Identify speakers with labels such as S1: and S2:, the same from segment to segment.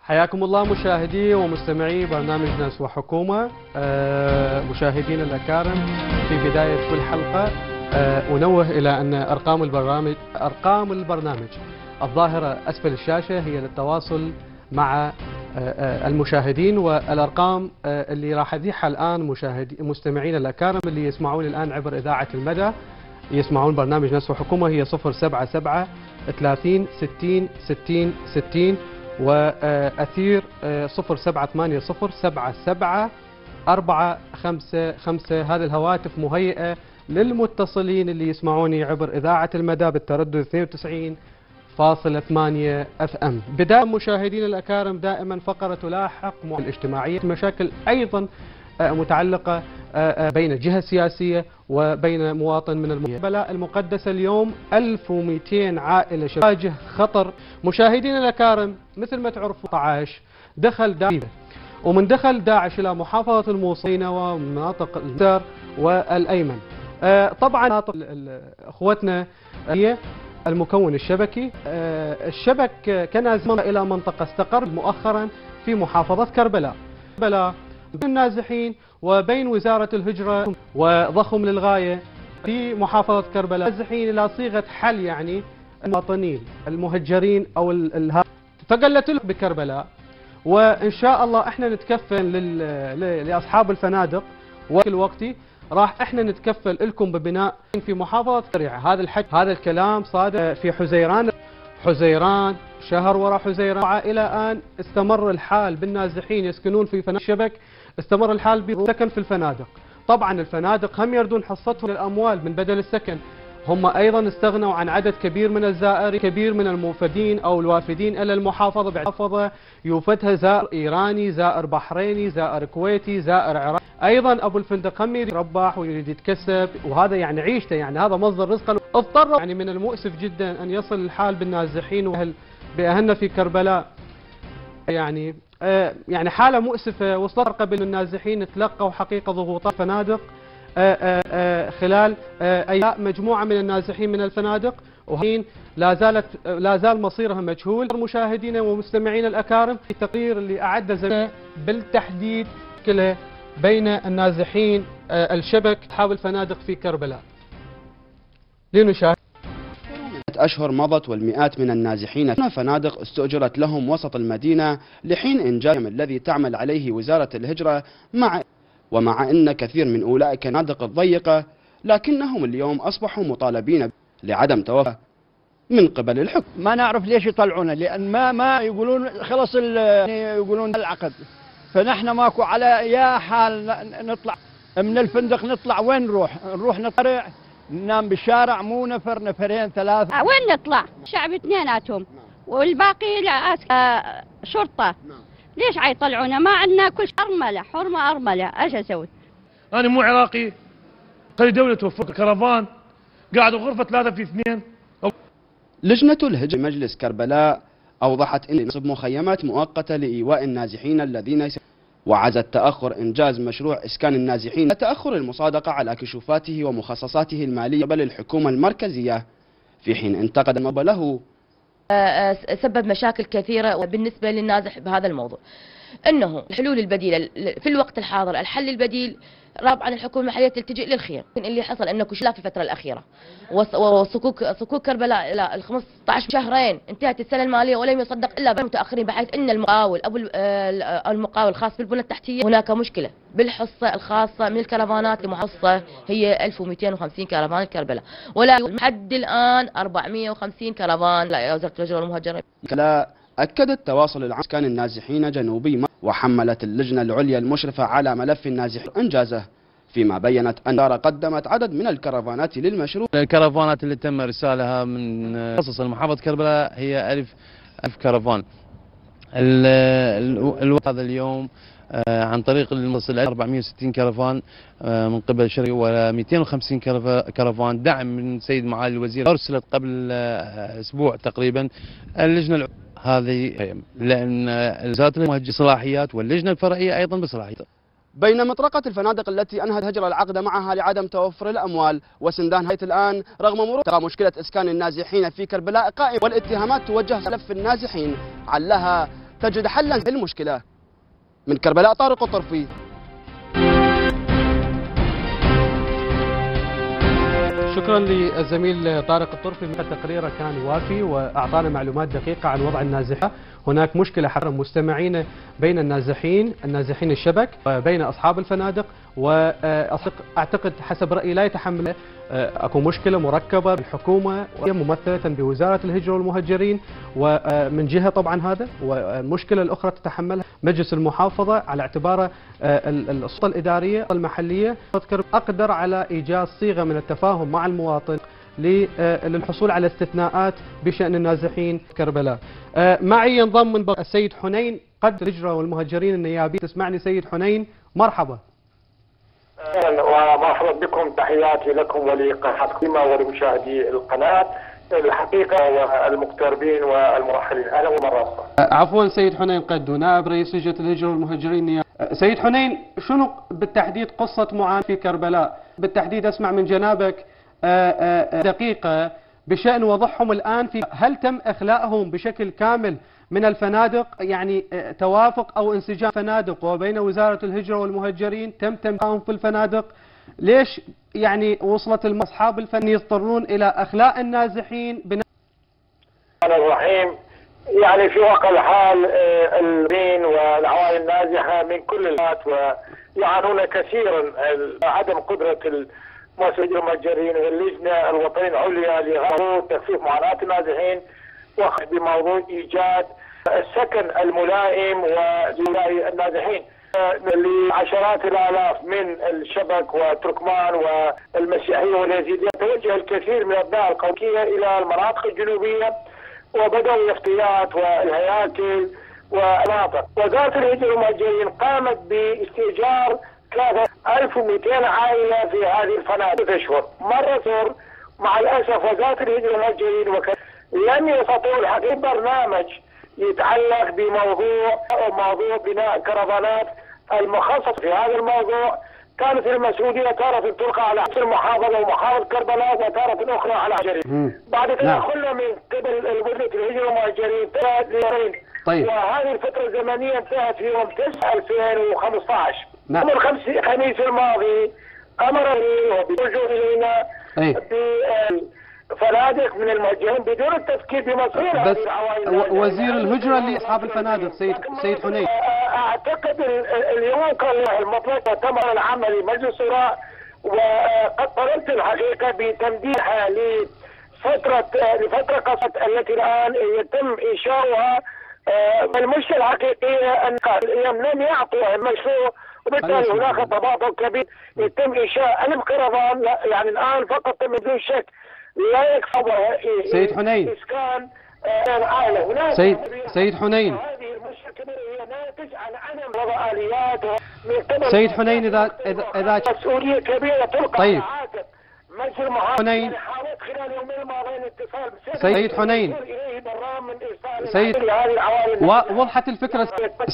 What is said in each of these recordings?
S1: حياكم الله مشاهدي ومستمعي برنامج ناس وحكومة. مشاهدينا الأكارم، في بداية كل حلقة أنوه إلى أن أرقام البرنامج الظاهرة أسفل الشاشة هي للتواصل مع المشاهدين، والأرقام اللي راح أذيعها الآن مستمعين الأكارم اللي يسمعون الآن عبر إذاعة المدى يسمعون برنامج ناس وحكومة هي 077 30 60 60 60 وأثير 0780 77 455. هذه الهواتف مهيئة للمتصلين اللي يسمعوني عبر إذاعة المدى بالتردد 92.8 FM. بداية مشاهدين الأكارم دائما فقرة تلاحق الاجتماعية، مشاكل أيضا متعلقة بين الجهة السياسية وبين مواطن من البلاء المقدسة. اليوم 1200 عائلة تواجه خطر. مشاهدين الأكارم مثل ما تعرفوا 19 دخل داعش، ومن دخل داعش إلى محافظة الموصل ومناطق الجزر والأيمن. طبعا أخوتنا هي المكون الشبكي. الشبك كان أزمة إلى منطقة استقر مؤخرا في محافظة كربلاء بين النازحين وبين وزارة الهجرة وضخم للغاية في محافظة كربلاء، النازحين إلى صيغة حل يعني المواطنين المهجرين أو فقلت له بكربلاء. وإن شاء الله احنا نتكفل لأصحاب الفنادق وكل وقتي راح احنا نتكفل لكم ببناء في محافظة سريعة. هذا الكلام صادر في حزيران شهر وراء حزيران إلى الآن استمر الحال بالنازحين يسكنون في فنادق الشبك، استمر الحال بالسكن في الفنادق. طبعا الفنادق هم يردون حصتهم للأموال من بدل السكن، هم أيضا استغنوا عن عدد كبير من الزائرين، كبير من الموفدين أو الوافدين إلى المحافظة. محافظة يوفدها زائر إيراني، زائر بحريني، زائر كويتي، زائر عراقي. أيضا أبو الفندق هم يريد يربح ويريد يتكسب، وهذا يعني عيشته، يعني هذا مصدر رزقه. اضطر يعني من المؤسف جدا أن يصل الحال بالنازحين بأهلنا في كربلاء. يعني حالة مؤسفة وصلت قبل النازحين تلقوا حقيقة ضغوطات فنادق خلال أيام. مجموعة من النازحين من الفنادق وحين لا زال مصيرهم مجهول. مشاهدينا ومستمعينا الأكارم، في تقرير اللي أعد زميلنا بالتحديد كله بين النازحين الشبك أصحاب الفنادق في كربلاء. لنشاهد.
S2: أشهر مضت والمئات من النازحين في فنادق استؤجرت لهم وسط المدينة لحين إنجازهم الذي تعمل عليه وزارة الهجرة، ومع أن كثير من أولئك الفنادق الضيقة لكنهم اليوم أصبحوا مطالبين لعدم توفى من قبل الحكم.
S3: ما نعرف ليش يطلعونه، لأن ما يقولون خلص يقولون العقد، فنحن ماكو على يا حال نطلع من الفندق. نطلع وين نروح نطلع ننام بالشارع، مو نفر نفرين ثلاثة.
S4: وين نطلع؟ شعب اثنيناتهم والباقي شرطة. ليش عيطلعونا؟ ما عندنا كل أرملة، حرمة أرملة. ايش اسوي؟
S5: أنا مو عراقي، قال دولة توفر كرفان قاعد غرفة 3 في 2.
S2: لجنة الهجرة مجلس كربلاء أوضحت أن نصب مخيمات مؤقتة لإيواء النازحين الذين وعزت تأخر إنجاز مشروع إسكان النازحين تأخر المصادقة على كشوفاته ومخصصاته المالية قبل الحكومة المركزية، في حين انتقد له
S6: سبب مشاكل كثيرة بالنسبة للنازح بهذا الموضوع. أنه الحلول البديلة في الوقت الحاضر، الحل البديل رابعا الحكومة المحلية تلتجئ للخير. اللي حصل أنه كشلا في الفترة الأخيرة وصكوك كربلاء إلى ال 15 شهرين انتهت السنة المالية ولم يصدق إلا متأخرين، بحيث أن المقاول الخاص بالبنى التحتية هناك مشكلة بالحصة الخاصة من الكرفانات. المحصة هي 1250 كرفان كربلاء، ولا لحد الآن 450 كرفان لا وزارة الهجرة والمهاجرين.
S2: أكدت تواصل العام إسكان النازحين جنوبي مصر، وحملت اللجنة العليا المشرفة على ملف النازحين إنجازه، فيما بيّنت أن قدمت عدد من الكرفانات للمشروع.
S7: الكرفانات اللي تم إرسالها من مخصص محافظة كربلاء هي 1000 كرفان. هذا اليوم عن طريق المصل 460 كرفان من قبل شركة و250 كرفان دعم من سيد معالي الوزير، أرسلت قبل أسبوع تقريبا. اللجنة هذه لأن وزارة المهجر صلاحيات واللجنة الفرعية أيضا بصلاحيات.
S2: بين مطرقة الفنادق التي أنهت هجر العقد معها لعدم توفر الأموال وسندان هيئة الآن رغم مرور ترى مشكلة إسكان النازحين في كربلاء قائمة، والاتهامات توجه لف النازحين علها تجد حلا للمشكلة. من كربلاء، طارق الطرفي.
S1: شكرا للزميل طارق الطرفي، تقريره كان وافي واعطانا معلومات دقيقه عن وضع النازحه. هناك مشكله حقا مستمعين بين النازحين الشبك وبين اصحاب الفنادق، واعتقد حسب رايي لا يتحمل اكو مشكله مركبه بالحكومه ممثله بوزاره الهجره والمهجرين، ومن جهه طبعا هذا، والمشكله الاخرى تتحملها مجلس المحافظه على اعتباره السلطه الاداريه المحليه اقدر على ايجاد صيغه من التفاهم مع المواطن للحصول على استثناءات بشأن النازحين كربلاء. معي ينضم من السيد حنين قد الهجرة والمهجرين النيابي. تسمعني سيد حنين؟ مرحبا.
S8: اهلا ومرحبا بكم، تحياتي لكم ولقناتكم ولمشاهدي القناة الحقيقة والمقتربين والمرحلين. اهلا ومرحبا.
S1: عفوا سيد حنين قد نائب رئيس لجنة الهجرة والمهجرين النيابي. سيد حنين، شنو بالتحديد قصة معاناة في كربلاء؟ بالتحديد اسمع من جنابك دقيقة بشأن وضعهم الآن في، هل تم إخلاءهم بشكل كامل من الفنادق؟ يعني توافق أو انسجام فنادق وبين وزارة الهجرة والمهجرين تم تمكينهم في الفنادق؟ ليش يعني وصلت أصحاب الفن يضطرون إلى أخلاء النازحين
S8: الرحيم؟ يعني في واقع الحال البين والعوائل النازحة من كل الجهات ويعانون كثيرا عدم قدرة مؤسسة المهجرين واللجنة الوطنية العليا لتخفيف معاناة النازحين بموضوع إيجاد السكن الملائم ولهؤلاء النازحين لعشرات الآلاف من الشبك وتركمان والمسيحية واليزيدية. توجه الكثير من أبناء القومية إلى المناطق الجنوبية وبدأوا الافتيات والهياكل والمناطق. وزارة الهجرة والمهجرين قامت باستئجار 3200 عائلة في هذه الفنادق أشهر. مرة مع الأسف وزارة الهجرة والمهجرين لم يستطيعوا الحقيقة برنامج يتعلق بموضوع بناء كرفانات المخصص في هذا الموضوع. كانت المسؤولية تارة تلقى على المحافظة ومحافظة كربلاء وتارة أخرى على الهجرين. بعد تدخلنا من قبل وزارة الهجرة والمهجرين 3 سنين.
S1: طيب.
S8: وهذه الفترة الزمنية انتهت في يوم 9/2015. يوم الخميس الماضي أمر بالرجوع إلينا بفنادق من المهجرين بدون التفكير بمصير هذه العوائل.
S1: وزير الهجرة اللي أصحاب الفنادق سيد حنين.
S8: أعتقد اليوم كان المطلق تم العمل مجلس الشورى، وقد طلبت الحقيقة بتمديدها لفترة قصة التي الآن يتم إنشاؤها. المشكلة الحقيقية أن لم يعطوا المشروع، وبالتالي هناك تباطؤ كبير. يتم إنشاء 1000 كرفان يعني الآن فقط بدون شك لا يكفي
S1: سيد حنين.
S8: إسكان العائلة.
S1: سيد حنين.
S8: هذه المشكلة الكبيرة هي ناتج عن عدم وضع آليات من قبل
S1: سيد حنين إذا
S8: مسؤولية كبيرة تلقى.
S1: طيب.
S8: مجلس المحافظة
S1: حنين.
S8: حاولت خلال يومين الماضيين اتصال
S1: سيد حنين. سيد وضحت الفكرة.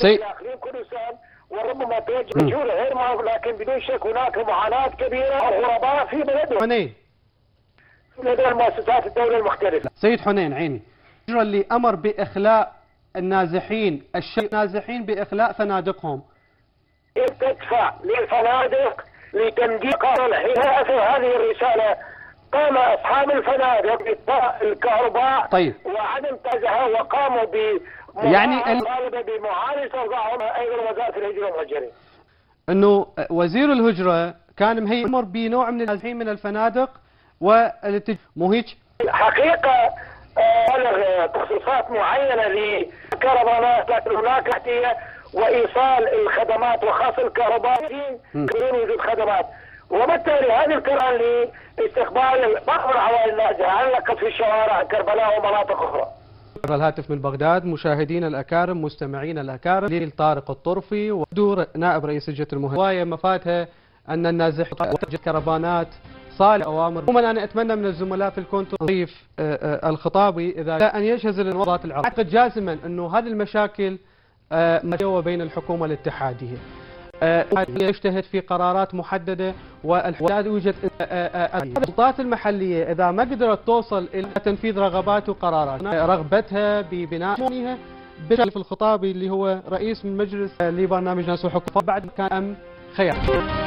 S8: وربما توجه مجهول غير معروف، لكن بدون شك هناك معاناة كبيرة وغرباء في بلدهم.
S1: حنين.
S8: لدى المؤسسات الدولة المختلفة.
S1: سيد حنين عيني. اللي أمر بإخلاء النازحين بإخلاء فنادقهم.
S8: تدفع للفنادق لتمديد الحياة. هذه الرسالة قام أصحاب الفنادق بإطفاء الكهرباء.
S1: طيب.
S8: وعدم تزهها، وقاموا بمطالبة بمعالجة أوضاعهم أيضا وزارة الهجرة والمهجرين.
S1: إنه وزير الهجرة كان مهيئ أمر بنوع من النازحين من الفنادق مو هيك؟
S8: حقيقة تخصيصات معينة لكرفانات، لكن هناك تحتية وإيصال الخدمات وخاصة الكهربائيين بدون وجود خدمات. وبالتالي هذه الكرفان لاستقبال بعض العوائل النازحة علقت في الشوارع كربلاء ومناطق أخرى.
S1: الهاتف من بغداد مشاهدينا الأكارم مستمعينا الأكارم طارق الطرفي ودور نائب رئيس لجنة المهجرين مفاتها أن النازحين كرفانات صالح أوامر. عموما أنا أتمنى من الزملاء في الكنترول ضيف الخطابي إذا أن يجهز للوضعات العراقية. أعتقد جازما أنه هذه المشاكل مجوة بين الحكومة الاتحادية. يجتهد في قرارات محددة والحداد يوجد السلطات المحلية إذا ما قدرت توصل إلى تنفيذ رغبات وقرارات رغبتها ببناء بشرف الخطابي اللي هو رئيس من مجلس لبرنامج ناس وحكم بعد كان أم خيار.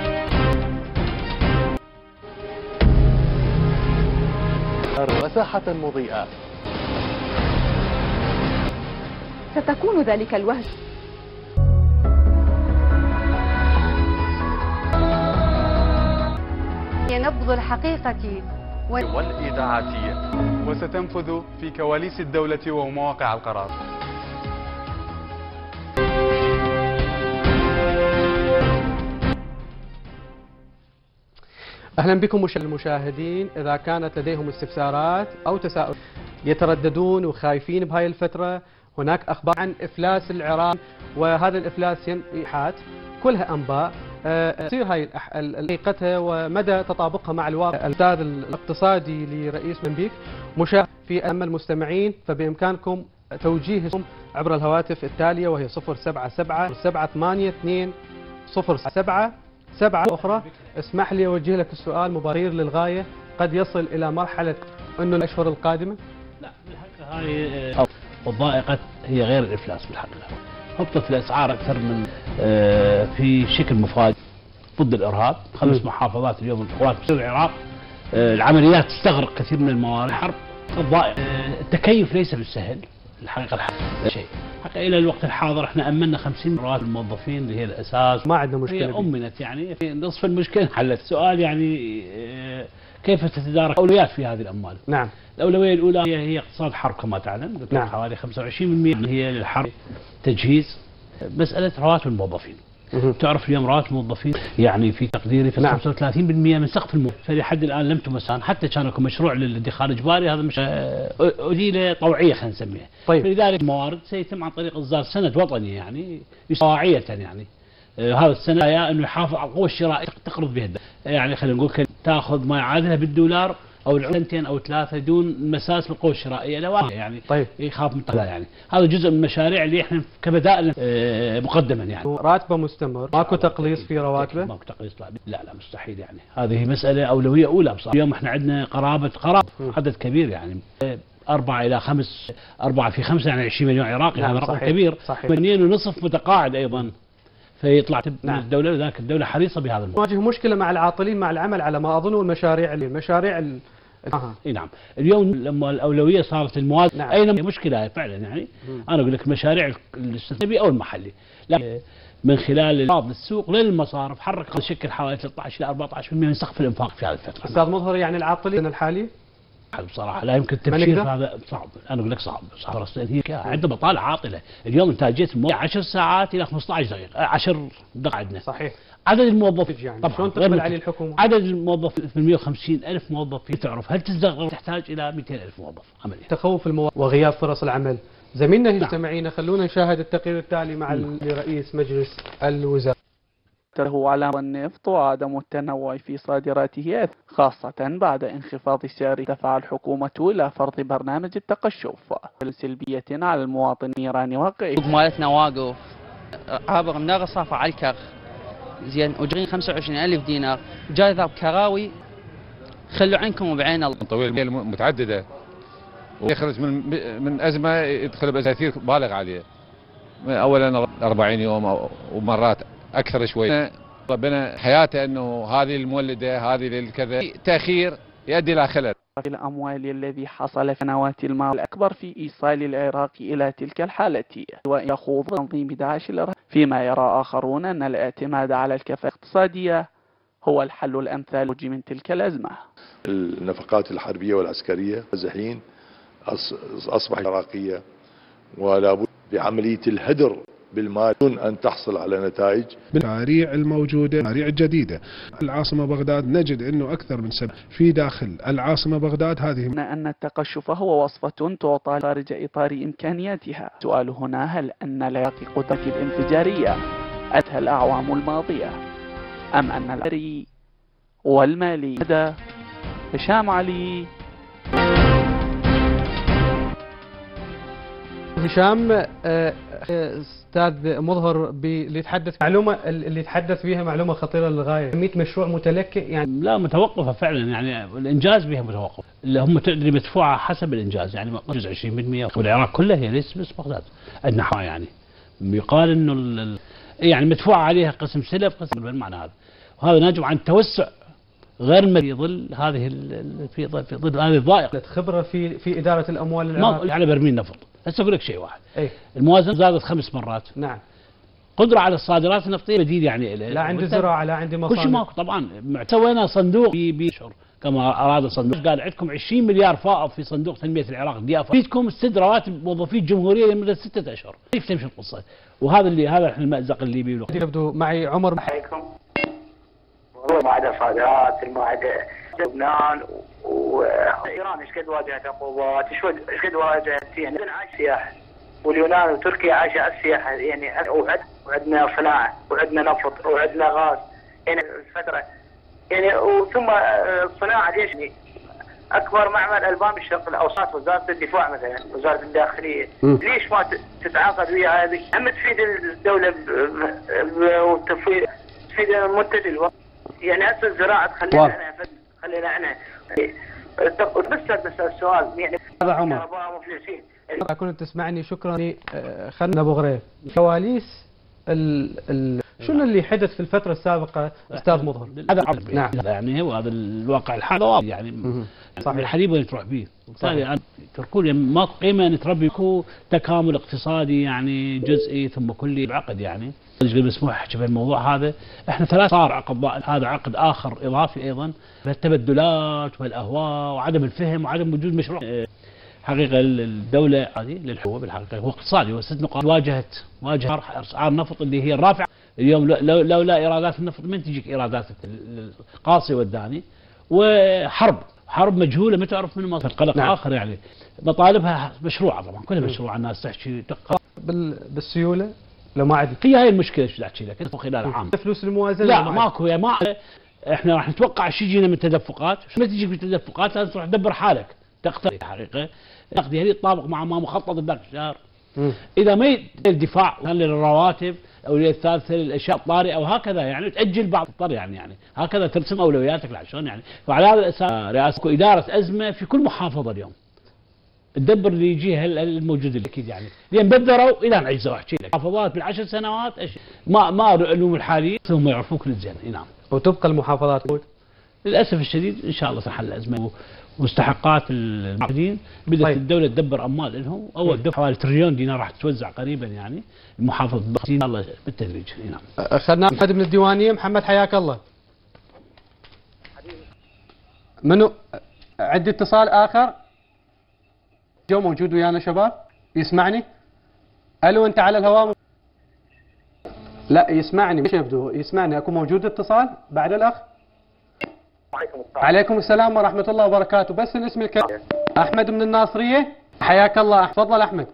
S9: وساحة مضيئة.
S10: ستكون ذلك الوهج نبض الحقيقة
S9: والإذاعة، وستنفذ في كواليس الدولة ومواقع القرار.
S1: أهلا بكم المشاهدين. إذا كانت لديهم استفسارات أو تساؤل يترددون وخايفين بهاي الفترة، هناك أخبار عن إفلاس العراق، وهذا الإفلاس ينحات كلها أنباء تصير هاي حقيقتها ومدى تطابقها مع الواقع. الأستاذ الاقتصادي لرئيس موزمبيق مشارك في أمام المستمعين، فبإمكانكم توجيههم عبر الهواتف التالية وهي 077 782 077 أخرى. اسمح لي أوجه لك السؤال مبرر للغاية، قد يصل إلى مرحلة أنه الأشهر القادمة؟
S11: لا بالحقيقة هاي الضائقة هي غير الإفلاس بالحقيقة. هبطت الأسعار أكثر من في شكل مفاجئ ضد الإرهاب. 5 محافظات اليوم القوات في العراق العمليات تستغرق كثير من الموارد. حرب الضائقة التكيف ليس بالسهل الحقيقة. شيء حقيقة إلى الوقت الحاضر احنا أمنا 50 رواتب الموظفين اللي هي الأساس،
S1: ما عندنا مشكلة.
S11: هي أمنت يعني في نصف المشكلة حلت. السؤال يعني كيف تتدارك أولويات في هذه الأموال؟
S1: نعم.
S11: الأولوية الأولى هي اقتصاد حرب كما تعلم. نعم. حوالي 25% هي للحرب تجهيز. مسألة رواتب الموظفين. تعرف اليوم رواتب الموظفين يعني في تقديري في 35% من سقف الموظفين، فلحد الآن لم تمسان. حتى كان لكم مشروع للادخار الإجباري، هذا مش أديلة طوعية خلينا نسميها.
S1: طيب.
S11: فلذلك الموارد سيتم عن طريق إصدار سند وطني يعني طواعية يعني. هذا السنة يا انه يحافظ على القوة الشرائية تقرض بها يعني خلينا نقول تاخذ ما يعادلها بالدولار او سنتين او 3 دون مساس بالقوة الشرائية لا يعني. طيب. يخاف من الطلاق يعني. هذا جزء من المشاريع اللي احنا كبدائل مقدما يعني.
S1: راتبه مستمر، ماكو تقليص في رواتبه؟
S11: ماكو تقليص لا مستحيل يعني. هذه مسألة أولوية أولى بصراحة. اليوم احنا عندنا قرابة عدد كبير يعني 4 إلى 5 4 في 5 يعني 20 مليون عراقي. هذا رقم كبير. صحيح. 2.5 متقاعد أيضا فيطلع من الدولة، لذلك الدولة حريصة بهذا الموضوع.
S1: نواجه مشكلة مع العاطلين مع العمل على ما أظن المشاريع
S11: اي نعم. اليوم لما الأولوية صارت المواد. نعم. أين مشكلة فعلا يعني. أنا أقول لك المشاريع الاستثمارية أو المحلي لا من خلال العرض للسوق للمصارف حرك شكل حوالي 13 إلى 14% من سقف الإنفاق في هذه الفترة.
S1: أستاذ مظهر يعني العاطلين الحالي
S11: بصراحة لا يمكن التفسير هذا صعب. أنا أقول لك صعب. هي عندنا بطالة عاطلة. اليوم إنتاجية الموظف 10 ساعات إلى 15 دقيقة 10 دقائق عندنا.
S1: صحيح.
S11: عدد الموظفين
S1: يعني طبعا شلون تقبل عليه الحكومة؟
S11: عدد الموظفين 850,000 موظف. تعرف هل تحتاج إلى 200,000 موظف عمليا.
S1: تخوف الموظف وغياب فرص العمل. زميلنا يستمعينا خلونا نشاهد التقرير التالي مع رئيس مجلس الوزراء.
S12: على النفط وعدم التنوع في صادراته خاصة بعد انخفاض السعر. دفع الحكومة إلى فرض برنامج التقشف سلبية على المواطن الإيراني واقعي.
S13: مالتنا واقف عابر من غصافة على الكرخ زين أجرين 25,000 دينار جاي ذاب كراوي. خلوا عنكم وبعين الله.
S14: طويل متعددة ويخرج من أزمة يدخل بأساثير بالغ عليه. أولا 40 يوم ومرات أكثر شوي. ربنا حياته أنه هذه المولدة هذه للكذا تأخير يؤدي إلى خلل.
S12: الأموال الذي حصل في سنوات الماضية الأكبر في إيصال العراق إلى تلك الحالة ويخوض تنظيم داعش الإرهاب، فيما يرى آخرون أن الاعتماد على الكفاءة الاقتصادية هو الحل الأمثل من تلك الأزمة.
S15: النفقات الحربية والعسكرية الحين أصبحت عراقية، ولا بد بعملية الهدر بالمال دون أن تحصل على نتائج.
S16: بالمشاريع الموجودة مشاريع جديدة. العاصمة بغداد نجد أنه أكثر من سبب في داخل العاصمة بغداد. هذه
S12: أن التقشف هو وصفة تعطى خارج إطار إمكانياتها. سؤال هنا هل أن العراق قدرة الانفجارية أتها الأعوام الماضية أم أن العسكري والمالي؟ هذا هشام علي.
S1: هشام استاذ مظهر اللي يتحدث اللي يتحدث بها معلومه خطيره للغايه، 100 مشروع متلكئ يعني
S11: لا متوقفه فعلا، يعني الانجاز بها متوقف، اللي هم تدري مدفوعه حسب الانجاز، يعني جزء 20% والعراق كلها هي ليس بس بغداد عندنا يعني يقال انه يعني مدفوعه عليها قسم سلف قسم بالمعنى هذا، وهذا ناتج عن توسع غير في ظل هذه في ظل هذه الضائقه.
S1: خبره في اداره الاموال العراقيه
S11: على برميل نفط. هسه اقول لك شيء واحد، الموازنه زادت 5 مرات.
S1: نعم.
S11: قدره على الصادرات النفطيه بديل يعني
S1: لا عندي زراعه لا عندي مصانع
S11: كل شيء ماكو طبعا. سوينا صندوق بشهر كما اراد الصندوق، قال عندكم 20 مليار فائض في صندوق تنميه العراق فيدكم استد رواتب موظفي الجمهوريه لمده 6 اشهر. كيف تمشي القصه؟ وهذا هذا المازق الليبي.
S1: يبدو معي عمر.
S17: عليكم. موضوع معاهده الصادرات، المعاهده لبنان وايران ايش قد واجهت عقوبات، ايش قد واجهت يعني السياحه، واليونان وتركيا عايشه على السياحه يعني، وعندنا صناعه وعندنا نفط وعندنا غاز يعني الفتره يعني، وثم الصناعه ليش يعني اكبر معمل البان بالشرق الاوسط وزاره الدفاع مثلا وزاره الداخليه، ليش ما تتعاقد ويا هذه؟ هم تفيد الدوله وتفيد المنتج يعني. هسه الزراعه خلينا احنا بس السؤال يعني
S1: هذا عمر كنت تسمعني. شكرا. خلنا ابو غريب كواليس شنو اللي حدث في الفتره السابقه استاذ مظهر؟
S11: هذا نعم يعني هو هذا الواقع الحالي يعني صحيح. الحليب وين تروح به؟ بالتالي تركوا ماكو قيمه نتربي كو تكامل اقتصادي يعني جزئي ثم كلي بعقد يعني. مسموح احكي بالموضوع هذا، احنا 3 صار عقد، هذا عقد اخر اضافي ايضا، التبدلات والاهواء وعدم الفهم وعدم وجود مشروع. حقيقه الدوله هذه للحقوق بالحقيقه هو اقتصادي، و6 نقاط واجهت اسعار النفط اللي هي الرافعه اليوم. لولا ايرادات النفط من تجيك ايرادات القاصي والداني، وحرب مجهوله ما تعرف من مصر، قلق اخر يعني. مطالبها مشروعه طبعا كلها مشروعه، الناس تحكي
S1: بالسيوله لو ما عاد
S11: هي هاي المشكله ايش احكي لك خلال عام
S1: فلوس الموازنه
S11: لا ماكو يا ما احنا راح نتوقع شيء يجينا من تدفقات، ما تجيك من تدفقات لازم تروح تدبر حالك تقتضي الحقيقه تقضي هذه تطابق مع ما مخطط ذاك الشهر. اذا ما الدفاع للرواتب او للثالثه للاشياء الطارئه او هكذا يعني تاجل بعض الطر يعني هكذا ترسم اولوياتك عشان يعني. فعلى هذا الاساس رئاسه اداره ازمه في كل محافظه اليوم تدبر اللي يجيها الموجود اكيد يعني، لان بدروا الى ان عجزوا. احكي لك محافظات بال10 سنوات ما العلوم الحاليه هم يعرفون كل زين. نعم.
S1: وتبقى المحافظات
S11: للاسف الشديد ان شاء الله تنحل الازمه مستحقات المعتدين. بدات طيب. الدوله تدبر اموال لهم، اول دفعه حوالي تريليون دينار راح تتوزع قريبا يعني المحافظه ان شاء الله بالتدريج. نعم.
S1: اخذنا محمد من الديوانيه. محمد حياك الله. منو عندي اتصال اخر جو موجود ويانا شباب يسمعني؟ الو انت على الهواء؟ لا يسمعني مش يبدو يسمعني. اكو موجود اتصال بعد الاخ؟ عليكم السلام ورحمه الله وبركاته. بس الاسم الكريم. احمد من الناصريه. حياك الله. تفضل احمد.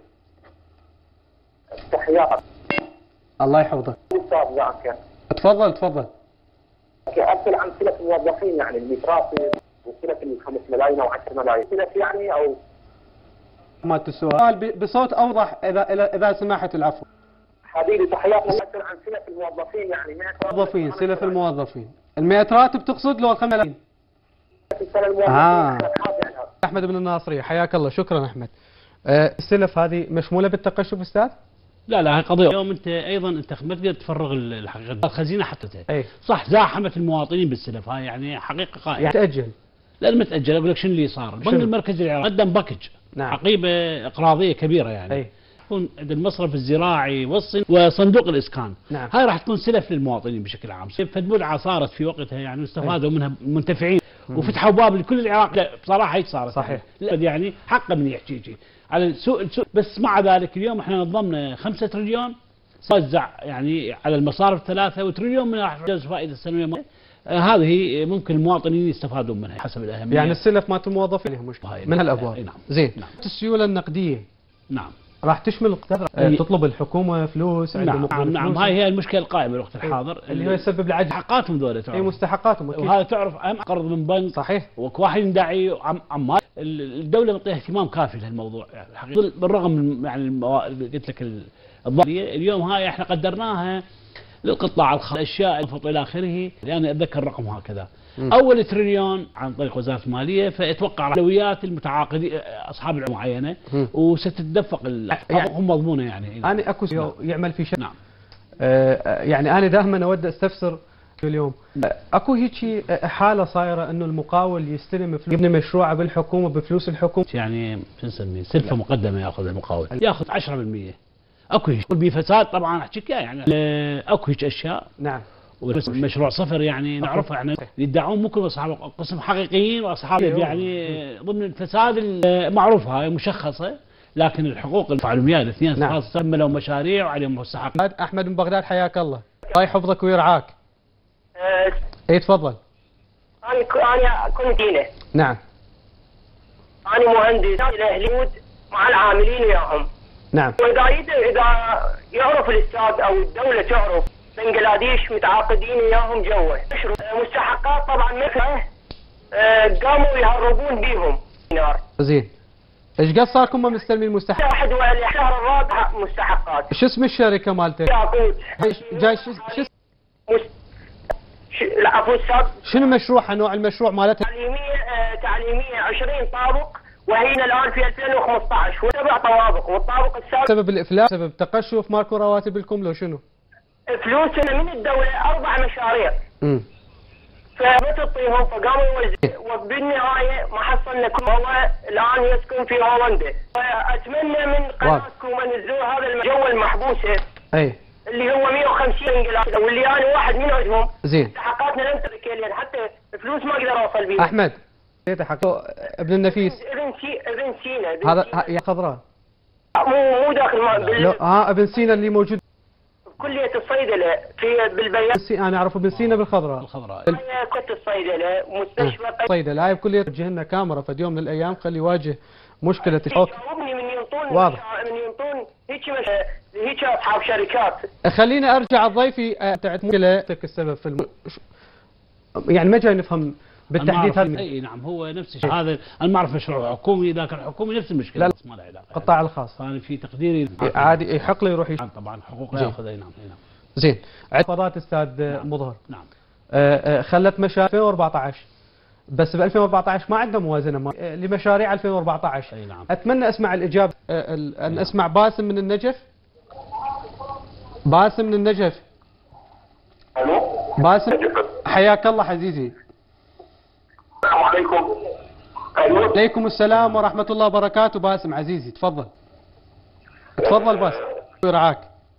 S17: تحياتك.
S1: الله يحفظك. تفضل تفضل.
S17: اسال عن سلف الموظفين يعني المتراتب وسلف ال5 ملايين او 10 ملايين، سلف يعني او
S1: مالت السؤال بصوت اوضح اذا سمحت العفو.
S17: حبيبي تحياتنا. اسال عن سلف الموظفين يعني
S1: موظفين سلف الموظفين 100 راتب تقصد لو 5 ملايين؟ احمد من الناصريه. حياك الله. شكرا احمد. السلف هذه مشموله بالتقشف استاذ؟
S11: لا هي قضيه اليوم انت ايضا انت ما تقدر تفرغ الحقيقه الخزينه حطتها صح. زاحمت المواطنين بالسلف هاي يعني حقيقه قائمه
S1: يعني تاجل.
S11: لا ما تاجل. اقول لك شنو اللي صار. البنك المركزي العراقي قدم باكج عقيبه اقراضيه كبيره يعني يكون عند المصرف الزراعي والصين وصندوق الاسكان.
S1: نعم.
S11: هاي راح تكون سلف للمواطنين بشكل عام. فدبلعه صارت في وقتها يعني واستفادوا منها المنتفعين وفتحوا باب لكل العراق. لا بصراحه هيك صارت
S1: صحيح.
S11: يعني حقا من يحكي على السوق بس مع ذلك اليوم احنا نظمنا 5 تريليون توزع يعني على المصارف 3 وتريليون من راح يجوز فائده السنويه. هذه ممكن المواطنين يستفادون منها حسب الاهميه.
S1: يعني السلف مالت الموظفين مش من هالابواب.
S11: نعم.
S1: زين. نعم. السيوله النقديه.
S11: نعم.
S1: راح تشمل تطلب الحكومه فلوس عند
S11: نعم هاي هي المشكله القائمه الوقت الحاضر
S1: اللي هو يسبب العجز.
S11: مستحقاتهم ذولا
S1: اي مستحقاتهم اكيد.
S11: وهذا تعرف اهم قرض من بنك
S1: صحيح.
S11: وواحد يدعي عمال الدوله معطيها اهتمام كافي لهالموضوع يعني الحقيقه بالرغم من يعني قلت لك الضريبه اليوم هاي احنا قدرناها للقطاع الخاص الاشياء الى اخره لاني اتذكر رقم هكذا اول تريليون عن طريق وزاره الماليه فاتوقع اولويات المتعاقدين اصحاب المعينه وستتدفق حقوقهم مضمونه يعني.
S1: انا اكو يعمل في شيء. نعم. يعني انا دائما اود استفسر اليوم اكو هيك حاله صايره انه المقاول يستلم فلوس يبني مشروعه بالحكومه بفلوس الحكومه
S11: يعني شو نسميه سلفه مقدمه ياخذ المقاول ياخذ 10%. اكو هيك بفساد طبعا احكيك يعني اكو هيك اشياء.
S1: نعم.
S11: مشروع صفر يعني نعرفها يعني يدعون ممكن اصحاب قسم حقيقيين واصحاب يعني ضمن الفساد المعروفه هاي مشخصه لكن الحقوق المعلوميه الاثنين
S1: نعم.
S11: سملوا مشاريع وعليهم مستحقات.
S1: احمد من بغداد حياك الله. الله يحفظك ويرعاك. اي تفضل.
S18: انا كنت هنا.
S1: نعم.
S18: انا مهندس الهلود مع العاملين وياهم.
S1: نعم.
S18: اذا يعرف الاستاذ او الدوله تعرف بنجلاديش متعاقدين وياهم جوا مستحقات طبعا مثله قاموا يهربون بيهم دينار.
S1: زين. ايش قد صار كم مستلمين مستحقات؟
S18: واحد والشهر الرابع مستحقات.
S1: شو اسم الشركه مالتك؟
S18: ياقوت.
S1: جاي
S18: العفو استاذ.
S1: شنو مشروعها نوع المشروع مالتها؟
S18: تعليميه 20 طابق وهي الان في 2015 وسبع طوابق والطابق السابع.
S1: سبب الافلاس سبب تقشف ماكو رواتب لكم لو شنو؟
S18: فلوسنا من الدوله 4 مشاريع. فما تعطيهم فقاموا يوزعوا وبالنهايه ما حصلنا كل هو الان يسكن في هولندا. فاتمنى من قناتكم انزلوا هذا الجو المحبوسه.
S1: اي.
S18: اللي هو 150 انجليزي واللي انا واحد من عندهم.
S1: زين.
S18: مستحقاتنا لم تركيلين حتى فلوس ما اقدر اوصل بيها.
S1: احمد. ابن النفيس.
S18: ابن سينا.
S1: هذا يا خضراء.
S18: مو داخل
S1: ابن سينا اللي موجود
S18: كلية الصيدلة في بالبيان.
S1: انا اعرف ابن سينا بالخضراء.
S18: كلية الصيدلة مستشفى
S1: الصيدلة هاي بكلية توجه لنا كاميرا فد يوم من الايام خلي يواجه مشكلة الحوك.
S18: من ينطون
S1: واضح.
S18: من ينطون هيك اصحاب شركات.
S1: خليني ارجع الضيفي تاعت مشكلتك السبب في يعني ما جاي نفهم بالتحديد هذا.
S11: اي نعم هو نفس الشيء هذا انا ما اعرف مشروع حكومي لكن الحكومي نفس المشكله.
S1: لا
S11: ما له علاقه.
S1: القطاع الخاص.
S11: انا في تقديري
S1: عادي يحق له يروح
S11: طبعا حقوق ياخذ. اي نعم.
S1: زين عقبات استاذ مظهر.
S11: نعم.
S1: خلت مشاريع 2014 بس ب 2014 ما عندنا موازنه لمشاريع 2014.
S11: اي نعم.
S1: اتمنى اسمع الاجابه ان اسمع باسم من النجف. باسم من النجف.
S8: الو
S1: باسم حياك الله عزيزي.
S8: السلام عليكم.
S1: ايوه. عليكم السلام ورحمه الله وبركاته. باسم عزيزي تفضل. تفضل باسم يرعاك.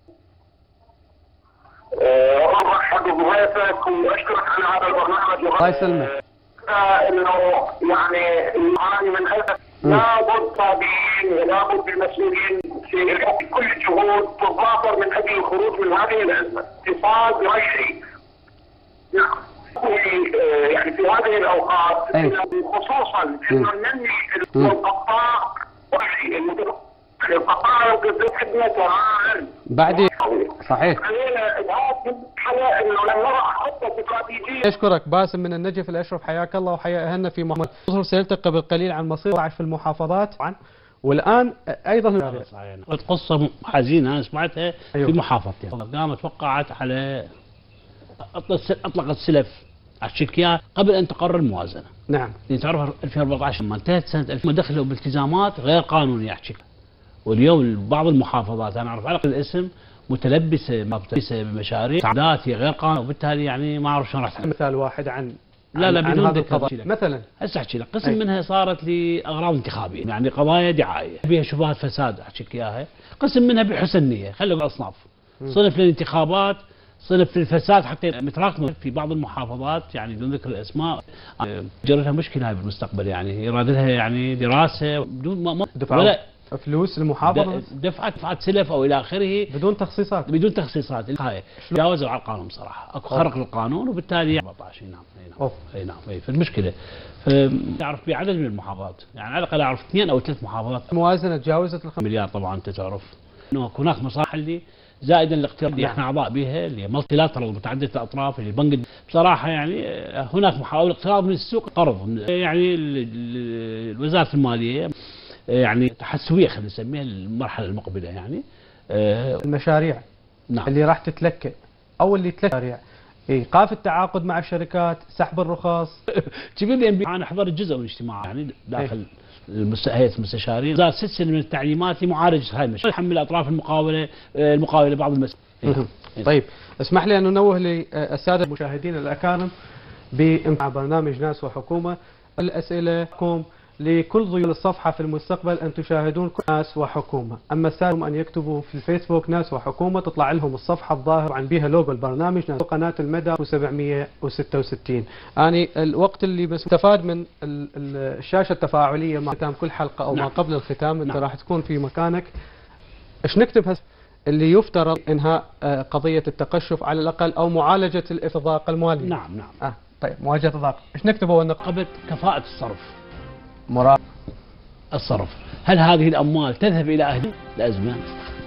S8: الله يحفظك ويبارك واشكرك على هذا البرنامج.
S1: الله يسلمك.
S8: انه يعني المعاني من هذا لابد تابعين ولابد المسؤولين في كل الجهود تضافر من اجل الخروج من هذه الازمه. اقتصاد رشدي. نعم. يعني في هذه الاوقات خصوصا انه ننمي القطاع القطاع القطاع خدمته عام.
S1: بعدين صحيح. اشكرك باسم من النجف الاشرف حياك الله وحيا اهلنا في محمد. مظهر سالتك قبل قليل عن مصير في المحافظات والان ايضا
S11: قصه حزينه انا سمعتها في محافظتي. قامت وقعت على اطلقت سلف على الشركات قبل ان تقرر الموازنه.
S1: نعم.
S11: تعرف 2014 لما انتهت سنه 2000 دخلوا بالتزامات غير قانونيه احكي. واليوم بعض المحافظات انا اعرف على الاسم متلبسه بمشاريع تعدات هي غير قانونيه وبالتالي يعني ما اعرف شلون راح
S1: مثال واحد عن
S11: لا بدون ذكر
S1: مثلا
S11: هسه احكي لك قسم منها صارت لاغراض انتخابيه يعني قضايا دعايه فيها شبهات فساد احكي لك اياها. قسم منها بحسن نيه خلوا اصناف صنف للانتخابات صنف للفساد حتى متراكمه في بعض المحافظات يعني بدون ذكر الاسماء جرى لها مشكله هاي بالمستقبل يعني يراد لها يعني دراسه بدون ما
S1: فلوس المحافظه
S11: دفعت سلف او الى اخره
S1: بدون تخصيصات.
S11: بدون تخصيصات. تجاوزوا على القانون صراحه، اكو خرق للقانون وبالتالي 14. نعم اي نعم فالمشكله تعرف بعدد من المحافظات، يعني على الاقل اعرف 2 أو 3 محافظات
S1: الموازنه تجاوزت
S11: مليار. طبعا انت تعرف انه هناك مصالح اللي زائدا الاقتراض اللي احنا اعضاء بها اللي مالتي لاترال متعدده الاطراف اللي البنك بصراحه يعني هناك محاوله اقتراض من السوق قرض يعني وزاره الماليه يعني تحسبيه خلينا نسميها المرحله المقبله يعني
S1: المشاريع
S11: نعم.
S1: اللي راح تتلكى او اللي تلكى ايقاف التعاقد مع الشركات، سحب الرخص.
S11: تبي انا حضرت جزء من الاجتماع يعني داخل هيئه المستشارين، صار 6 سنين من التعليمات لمعالجه هاي المشاكل، يحمل اطراف المقاوله بعض المسائل.
S1: طيب اسمح لي ان ننوه للساده المشاهدين الاكارم بامتاع برنامج ناس وحكومه. الاسئله لكل ضيوف الصفحه في المستقبل ان تشاهدون ناس وحكومه، اما السادة ان يكتبوا في الفيسبوك ناس وحكومه تطلع لهم الصفحه الظاهر عن بها لوجو البرنامج قناه المدى 766. اني الوقت اللي بس استفاد من الشاشه التفاعليه مع ختام كل حلقه او ما قبل الختام انت راح تكون في مكانك. ايش نكتب اللي يفترض انهاء قضيه التقشف على الاقل او معالجه الافضاق المالي؟
S11: نعم
S1: طيب مواجهه الضغط ايش نكتبه
S11: قبل كفاءه الصرف الصرف. هل هذه الاموال تذهب الى اهل الازمه؟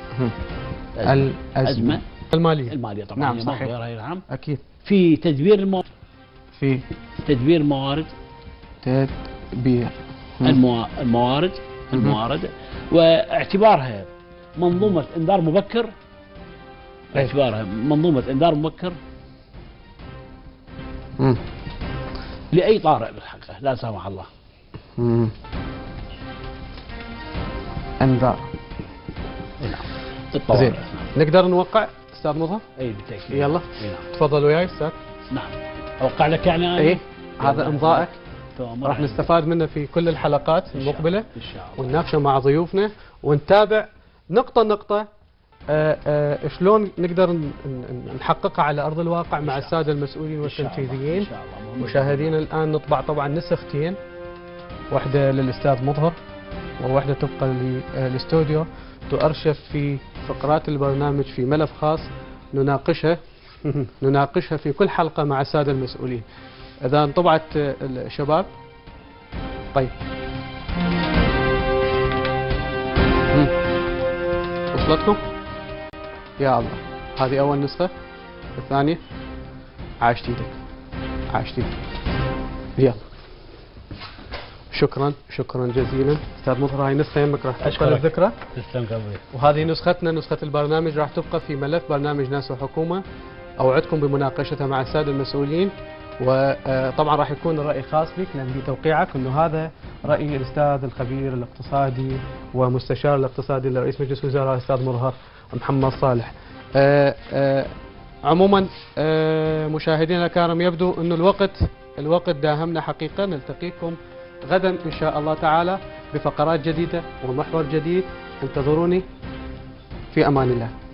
S1: الازمه
S11: الماليه طبعا.
S1: نعم صحيح.
S11: نعم
S1: اكيد.
S11: في تدبير موارد الموارد واعتبارها منظومه انذار مبكر. لاي طارئ بالحقيقه لا سمح الله.
S1: انذار. زين نقدر نوقع استاذ مظهر؟
S11: اي بالتاكيد.
S1: يلا تفضل وياي استاذ.
S11: نعم اوقع لك يعني انا.
S1: اي هذا امضائك راح نستفاد منه في كل الحلقات المقبله ان شاء الله ونناقشه مع ضيوفنا ونتابع نقطه شلون نقدر نحققها على ارض الواقع مع الساده المسؤولين والتنفيذيين. مشاهدينا الان نطبع طبعا نسختين، واحده للاستاذ مظهر وواحده تبقى للاستوديو تؤرشف في فقرات البرنامج في ملف خاص نناقشها في كل حلقه مع الساده المسؤولين. اذا انطبعت الشباب طيب وصلتكم؟ يا الله هذه اول نسخه. الثانيه عاشت ايدك يلا. شكرا جزيلا استاذ مظهر. هاي نسخه يمك راح تبقى للذكرى. وهذه نسختنا نسخه البرنامج راح تبقى في ملف برنامج ناس وحكومه. اوعدكم بمناقشتها مع الساده المسؤولين، وطبعا راح يكون الراي خاص بك لان بتوقيعك انه هذا راي الاستاذ الخبير الاقتصادي ومستشار الاقتصادي لرئيس مجلس الوزراء الاستاذ مظهر محمد صالح. عموما مشاهدينا الكرام يبدو انه الوقت داهمنا حقيقه. نلتقيكم غدا ان شاء الله تعالى بفقرات جديده ومحور جديد. انتظروني في امان الله.